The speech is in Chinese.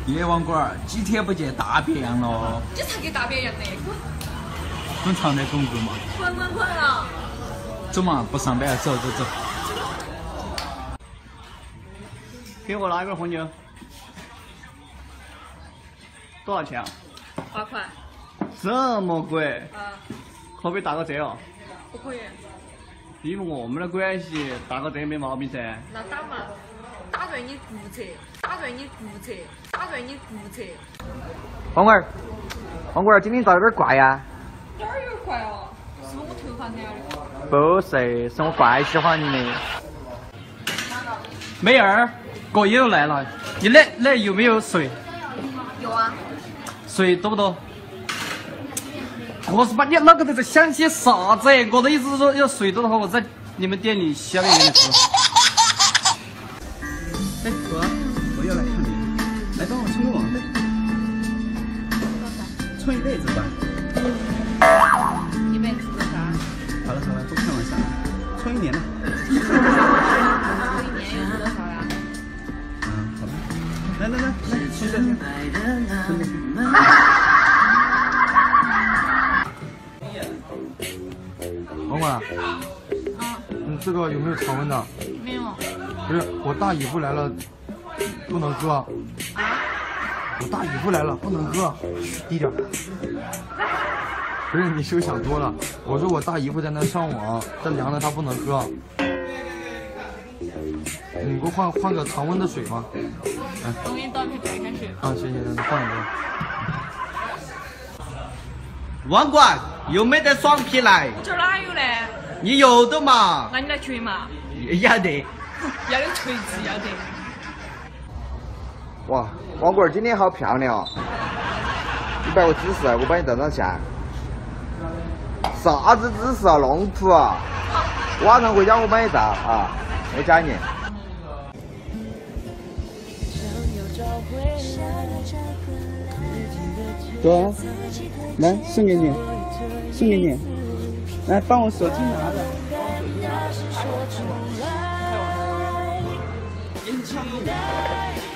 夜网管儿几天不见大变样了。 你才给大变样的， 很长的工作嘛。 滚啊！ 走嘛，不上班，走。 给我拿一杯红牛。多少钱啊 8块。 这么贵？ 啊， 可不可以打个折哦？ 不可以。 因为我们的关系，打个折没毛病噻。 那打嘛，打断你骨折。 黄棍儿，今天咋有点怪呀？ 哪儿有怪哦？是不是我头发染的？ 不是，是我怪喜欢你的。 妹儿，过夜又来了，你那有没有水？ 有啊。 水多不多？我是把你那个在想些啥子？我的意思是说，要水多的话，我在你们店里消灭给你吃。哎，哥，我要来看你，来帮我充个网费，充一辈子吧。 一辈子多少？ 好了，不开玩笑了，充1年了。 充1年有多少呀？ 好吧，来，充这些，充这些。 王管，你这个有没有常温的？ 没有。 不是，我大姨夫来了，不能喝。我大姨夫来了，不能喝，低点。不是，你是不是想多了？我说我大姨夫在那上网，这凉的他不能喝。你给我换个常温的水吗？哎， 我给你倒瓶白开水。 啊，行，那换一个。 网管有没得双皮来？ 这哪有呢？ 你有的嘛？ 那你来锤嘛？ 要得。 要有锤子，要得。 哇，王棍儿今天好漂亮哦！你摆个姿势，我帮你照张相。啥子姿势啊？弄图啊！晚上回家我帮你照啊，我加你。 哥，来送给你，来帮我手机拿着。 年轻人。